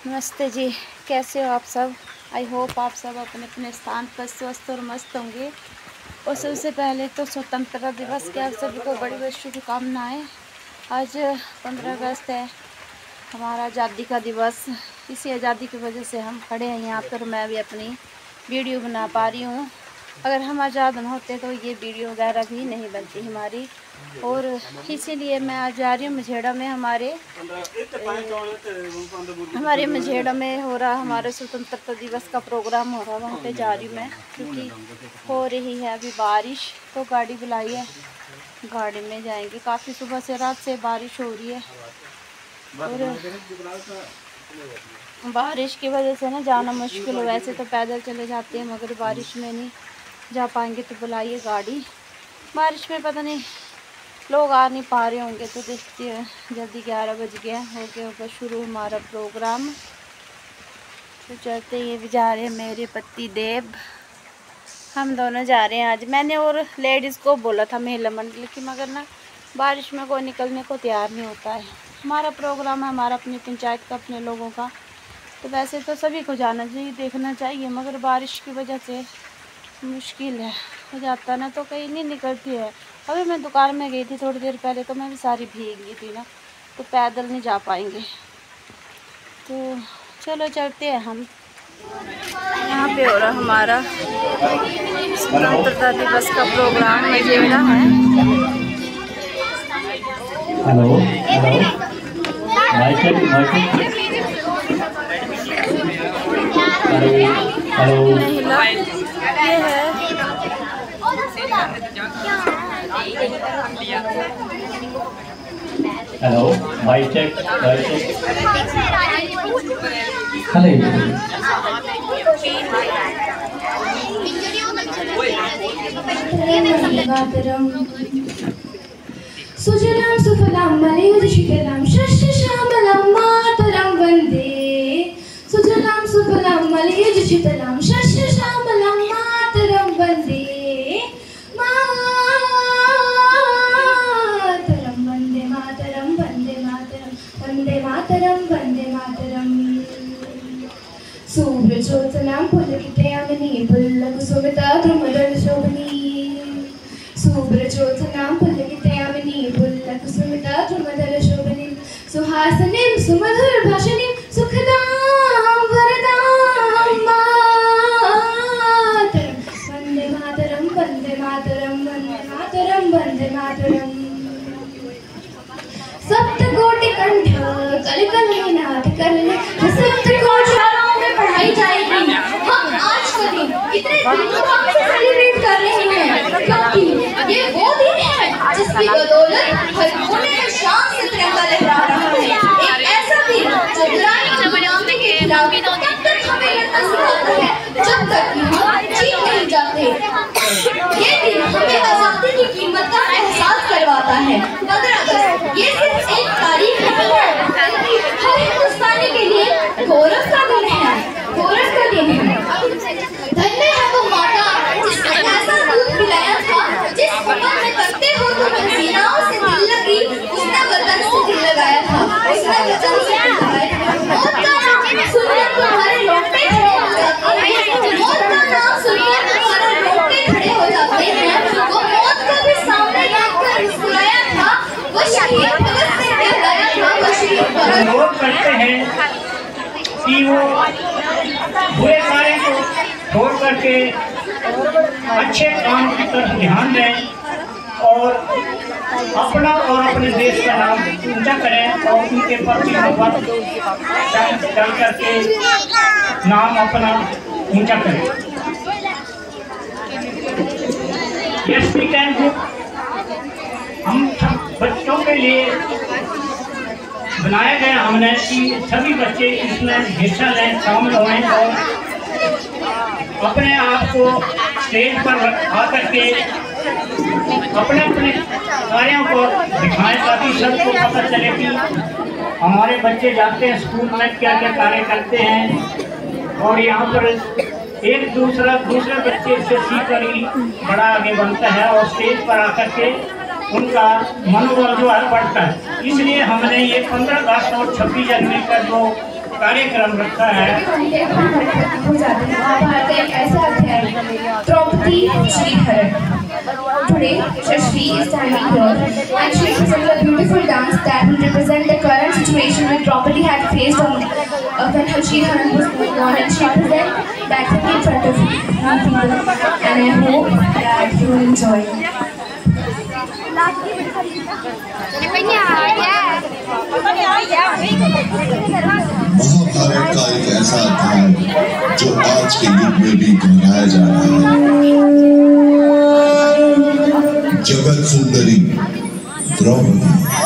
नमस्ते जी, कैसे हो आप सब। आई होप आप सब अपने अपने स्थान पर स्वस्थ और मस्त होंगे। और सबसे पहले तो स्वतंत्रता दिवस के आप सभी को बड़ी बड़ी शुभकामनाएँ। आज 15 अगस्त है, हमारा आज़ादी का दिवस। इसी आज़ादी की वजह से हम खड़े हैं यहाँ पर। मैं भी अपनी वीडियो बना पा रही हूँ। अगर हम आज़ाद न होते तो ये वीडियो वगैरह भी नहीं बनती हमारी। और इसीलिए मैं आज जा रही हूँ मझेड़ा में। हमारे मझेड़ा में हो रहा, हमारे स्वतंत्रता दिवस का प्रोग्राम हो रहा, वहाँ पे जा रही हूँ मैं। क्योंकि हो रही है अभी बारिश, तो गाड़ी बुलाई है, गाड़ी में जाएंगे। काफ़ी सुबह से रात से बारिश हो रही है और बारिश की वजह से ना जाना मुश्किल हो। वैसे तो पैदल चले जाते हैं, मगर बारिश में नहीं जा पाएंगे, तो बुलाइए गाड़ी। बारिश में पता नहीं लोग आ नहीं पा रहे होंगे, तो देखते हैं। जल्दी 11 बज गया, हो गया होगा शुरू हमारा प्रोग्राम। तो चलते ये भी जा रहे हैं मेरे पति देव, हम दोनों जा रहे हैं आज। मैंने और लेडीज़ को बोला था महिला मंडल की, मगर ना बारिश में कोई निकलने को तैयार नहीं होता है। हमारा प्रोग्राम है, हमारा अपनी पंचायत का, अपने लोगों का। तो वैसे तो सभी को जाना चाहिए, देखना चाहिए, मगर बारिश की वजह से मुश्किल है हो जाता ना, तो कहीं नहीं निकलती है। अभी मैं दुकान में गई थी थोड़ी देर पहले, तो मैं भी सारी भीग गई थी ना, तो पैदल नहीं जा पाएंगे। तो चलो चलते हैं हम। यहाँ पे हो रहा हमारा स्वतंत्रता दिवस का प्रोग्राम, मझेड़ा है। Hello hello, mic check hello. ये है हेलो, माइक चेक हेलो। सुजलां सुफलां मलयजशीतलां शस्यश्यामलां मातरं वन्दे। सुजलां सुफलां मलयजशीतलां शस्यश्यामलां मातरं वन्दे। मातरं वन्दे मातरं वन्दे मातरं वन्दे मातरं वन्दे मातरं। सुव्रजोत्सनां पुलकितयामिनी पुल्लकुसुमिता द्रुमदलशोभिनी। सुव्रजोत्सनां पुलकितयामिनी पुल्लकुसुमिता द्रुमदलशोभिनी। सुहासिनीं सुमधुरभाषिणीं सुखदां वरदां मातरं वन्दे मातरं वन्दे मातरं वन्दे मातरं वन्दे मातरं। सप्तकोटिकण्ठ कलिकलनाथ करले सप्तकोटि शालाओं में पढ़ाई जाएगी। हम आज का दिन इतने धूमधाम से सेलिब्रेट कर रहे हैं, क्योंकि ये वो दिन है जिसकी बदौलत हर कोने में शान से तिरंगा लहरा रहा है। एक ऐसा दिन जो बुराई और गुलामी के खिलाफ तब तक हमें लड़ना सिखाता है जब तक कि हम जीत नहीं जाते। ये दिन हमें आजादी की कीमत का एहसास करवाता है। 15 अगस्त ये सिर्फ एक तारीख नहीं है, बल्कि हर हिंदुस्तानी के लिए गौरव का दिन है, गौरव का दिन है। धन्य है वो माता जिसने ऐसा दूध पिलाया था, जिस उम्र में करते हो तुम हसीनाओं से दिल लगी, उसने वतन से दिल लगाया था, उसने वतन से दिल लगाया था। मौत का नाम सुनकर तुम्हारे रोंगटे खड़े हो जाते हैं, मौत का नाम सुनकर तुम्हारे रोंगटे खड़े हो जाते हैं। वो मौत को भी सामने रखकर मुस्कुराया था, वो शहीद भगत सिंह कहलाया था, वो शहीद भगत। लोग करते हैं कि वो बुरे कार्य को छोड़ करके अच्छे काम की तरफ ध्यान दें और अपना और अपने देश का नाम ऊंचा करें और उनके प्रति मोहब्बत डाल करके नाम अपना ऊंचा करें। यस वी कैन बुक हम बच्चों के लिए बनाया गया हमने कि सभी बच्चे इसमें हिस्सा लें, शामिल हों और अपने आप को स्टेज पर आकर के अपने अपने कार्यों को दिखाएं, ताकि सबको पता चले कि हमारे बच्चे जाते हैं स्कूल में क्या क्या कार्य करते हैं। और यहाँ पर एक दूसरे बच्चे से सीखकर ही बड़ा आगे बनता है और स्टेज पर आकर के उनका मनोबल जो है बढ़ता है। इसलिए हमने ये 15 अगस्त और 26 जनवरी का जो कार्यक्रम रखा है। हो जाते हैं महाभारत का एक ऐसा अध्याय Draupadi श्रीहरण। Today, Shashvi is standing here and she presents a beautiful dance that will represent the current situation that Draupadi had faced when her Shriharan was going on, and she presents that thing in front of you people, and I hope that you will enjoy it. Mahabharat का एक ऐसा अध्याय जो आज के युग में भी दोहराया जा रहा है। जगत सुंदरी द्रौपदी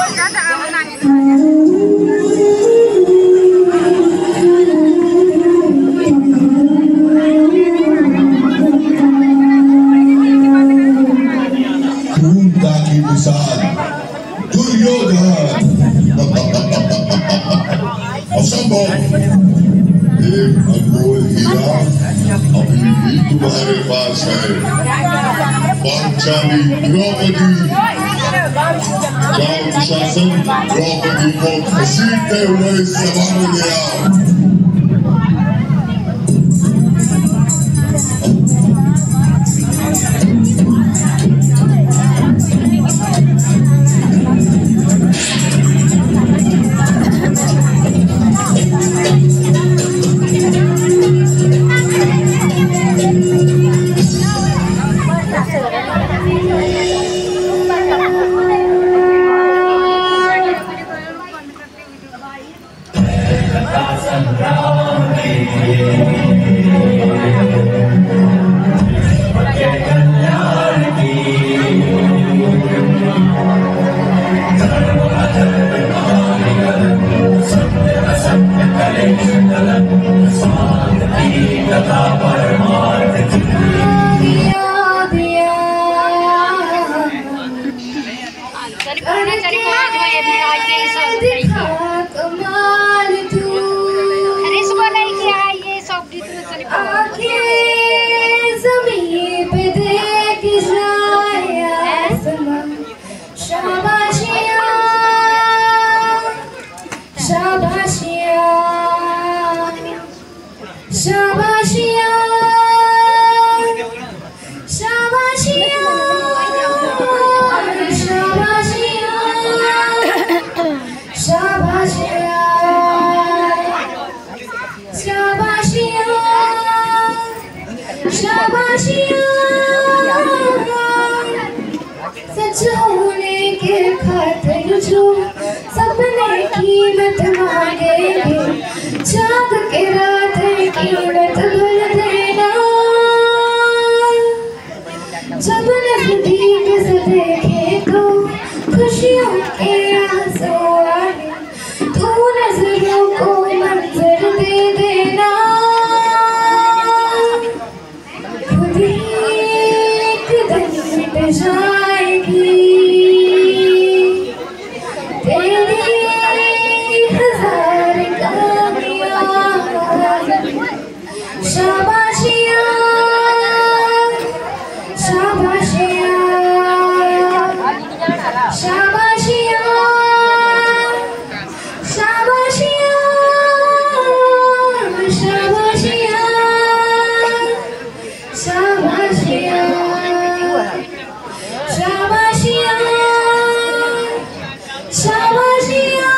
क्रूरता की मिसाल दुर्योधन असंभव। एक अनमोल हीरा अभी भी तुम्हारे पास है। पांचाली द्रौपदी, जाओ दुशासन द्रौपदी को घसीटते हुए इस सभा में ले आओ। सच होने के खातिर जो सपने कीमत मांगेंगे, जाग के रात कीमत भर देना। जब नजदीक से देखे तो खुशियों के आंसू आए, तू नजरों को मंजर दे देना। खुद ही एक दिन मिट जाएगी तेरी हजार कमियां। शाबाशियां शाबाशियां शाबाशियां शाबाशियां शाबाशियां शाबाशियां शाबाशियां शाबाशियां।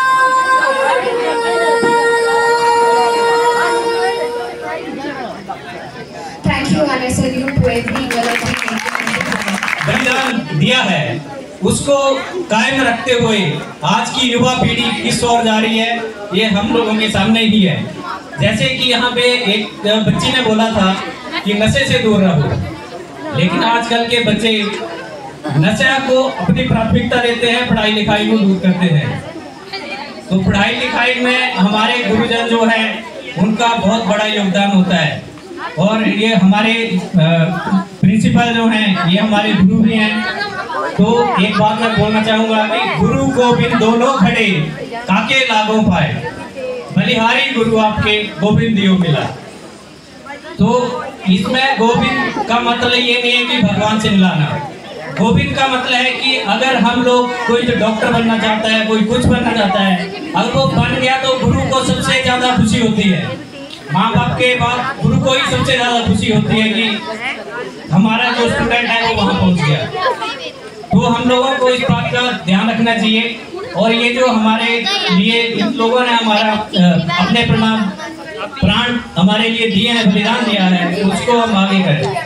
Thank you and I salute to everyone. बलिदान दिया है उसको कायम रखते हुए आज की युवा पीढ़ी किस ओर जा रही है, ये हम लोगों के सामने ही है। जैसे कि यहाँ पे एक बच्ची ने बोला था कि नशे से दूर रहो, लेकिन आजकल के बच्चे नशा को अपनी प्राथमिकता देते हैं, पढ़ाई लिखाई को दूर करते हैं। तो पढ़ाई लिखाई में हमारे गुरुजन जो है उनका बहुत बड़ा योगदान होता है, और ये हमारे प्रिंसिपल जो हैं ये हमारे गुरु भी हैं। तो एक बात मैं बोलना चाहूँगा कि गुरु गोविंद दोनों खड़े काके लागों पाए, बलिहारी गुरु आपके गोविंद दियो मिला। तो इसमें गोविंद का मतलब ये नहीं है कि भगवान से मिलाना, गोविंद का मतलब है कि अगर हम लोग कोई जो डॉक्टर बनना चाहता है, कोई कुछ बनना चाहता है, अगर वो बन गया तो गुरु को सबसे ज्यादा खुशी होती है। माँ बाप के बाद गुरु को ही सबसे ज्यादा खुशी होती है कि हमारा जो स्टूडेंट है वो वहाँ पहुँच गया। तो हम लोगों को इस बात का ध्यान रखना चाहिए। और ये जो हमारे लिए इन लोगों ने हमारा अपने प्राण हमारे लिए दिए हैं, बलिदान दिया है, उसको हम आगे करें।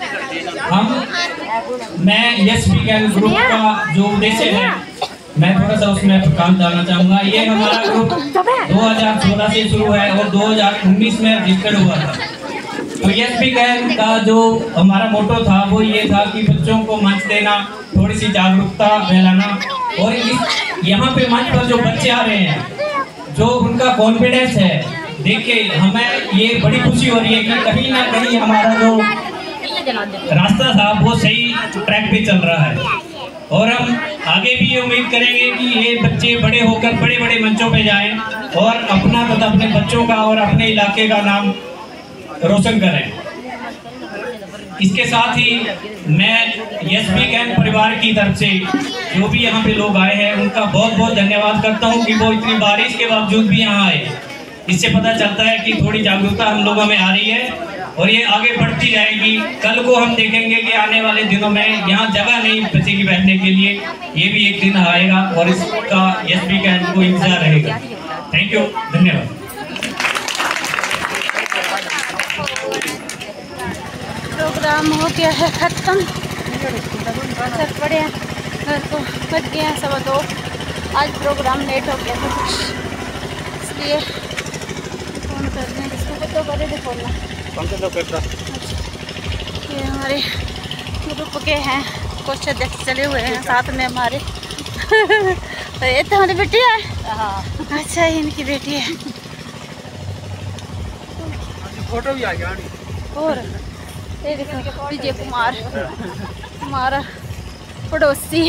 मैं एसपी कैन ग्रुप का जो उद्देश्य है, मैं थोड़ा सा उसमें काम डालना चाहूँगा। ये हमारा ग्रुप 2016 से शुरू है और 2019 में रजिस्टर्ड हुआ था। तो एसपी कैन का जो हमारा मोटो था वो ये था कि बच्चों को मंच देना, थोड़ी सी जागरूकता फैलाना। और यहाँ पे मंच पर जो बच्चे आ रहे हैं, जो उनका कॉन्फिडेंस है, देख के हमें ये बड़ी खुशी हो रही है कि कहीं ना कहीं हमारा जो रास्ता था वो सही ट्रैक पे चल रहा है। और हम आगे भी ये उम्मीद करेंगे कि ये बच्चे बड़े होकर बड़े बड़े मंचों पे जाएं और अपना मतलब अपने बच्चों का और अपने इलाके का नाम रोशन करें। इसके साथ ही मैं एसपी कैन परिवार की तरफ से जो भी यहाँ पे लोग आए हैं उनका बहुत बहुत धन्यवाद करता हूँ कि वो इतनी बारिश के बावजूद भी यहाँ आए। इससे पता चलता है कि थोड़ी जागरूकता हम लोगों में आ रही है और ये आगे बढ़ती जाएगी। कल को हम देखेंगे कि आने वाले दिनों में यहाँ जगह नहीं बचेगी बैठने के लिए, ये भी एक दिन आएगा और इसका एसपी कैन को इंतजार रहेगा। थैंक यू, धन्यवाद। प्रोग्राम हो गया है ख़त्म, सब पड़े हैं, घर को बच गए हैं 2:15। आज प्रोग्राम लेट हो गया था कुछ, इसलिए फ़ोन कर दें किसको तो करे थे फ़ोन ना। ये हमारे ग्रुप के हैं, कुछ अध्यक्ष चले हुए हैं साथ में हमारे। तो ये तो हमारी बेटी है। अच्छा, इनकी बेटी है। फोटो भी आ गया। और ये देखो विजय कुमार हमारा पड़ोसी।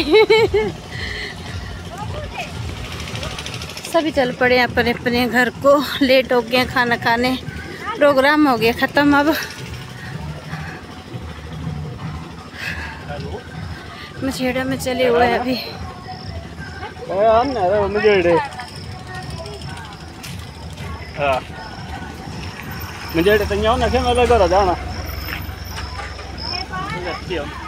सभी चल पड़े अपने अपने घर को, लेट हो गए खाना खाने, प्रोग्राम हो गया ख़त्म। अब मछेड़ा में चले हुए हैं अभी। मझेड़े तो जाना